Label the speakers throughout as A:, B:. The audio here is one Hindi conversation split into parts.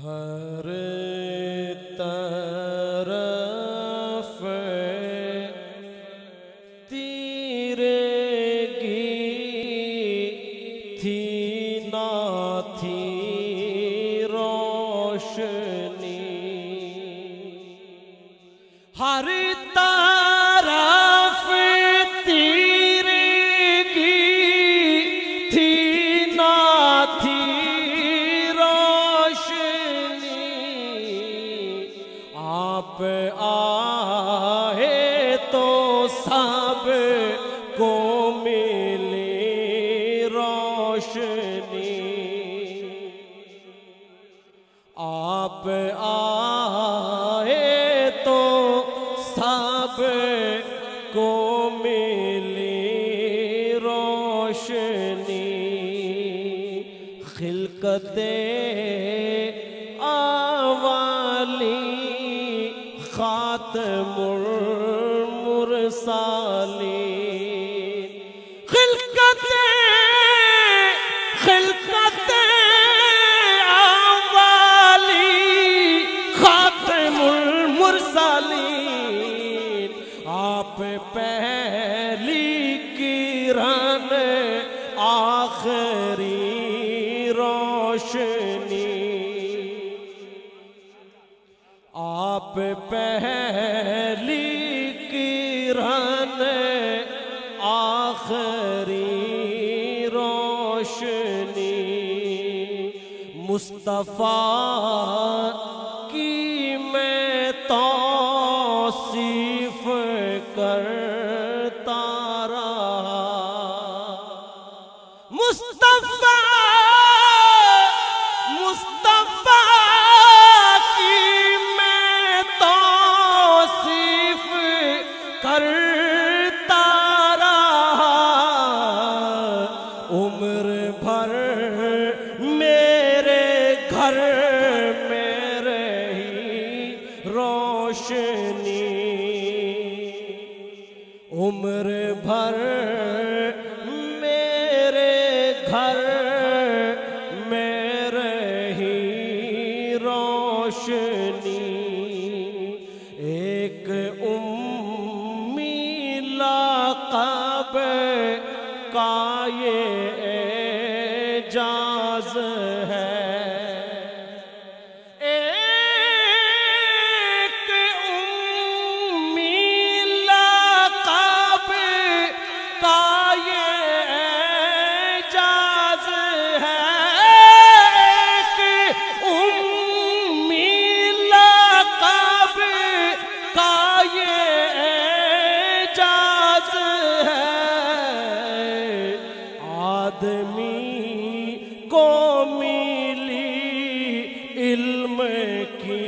A: हर तरफ तीरेगी थी ना थी रोशनी, हर तरफ तीरेगी थी ना थी आप आए तो सब को मिली रोशनी, आप आए तो सब को मिली रोशनी। खिलकते आवाली खातमुल मुरसालीन, खिलकते आवाली खातमुल मुरसालीन, आप पहली किरण आखिरी रोशनी, आप पहली किरण आखिरी रोशनी। मुस्तफा की मैं तौसीफ करता रहा, मुस्तफा करता रहा। उम्र भर मेरे घर में रही रोशनी, उम्र भर मेरे घर में रही रोशनी। एक लक़ब का ये एजाज़ है, एक उम्मी लक़ब का ये एजाज़ है, एक उम्मी लक़ब का ये आदमी को मिली इल्म की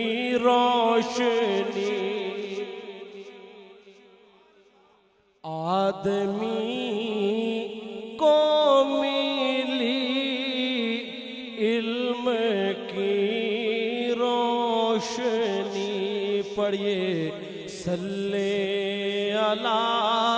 A: रोशनी, आदमी को मिली इल्म की रोशनी। पढ़िए सल्ले अला